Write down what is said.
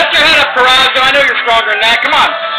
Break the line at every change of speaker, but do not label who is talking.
Lift your head up, Corazzo. I know you're stronger than that. Come on.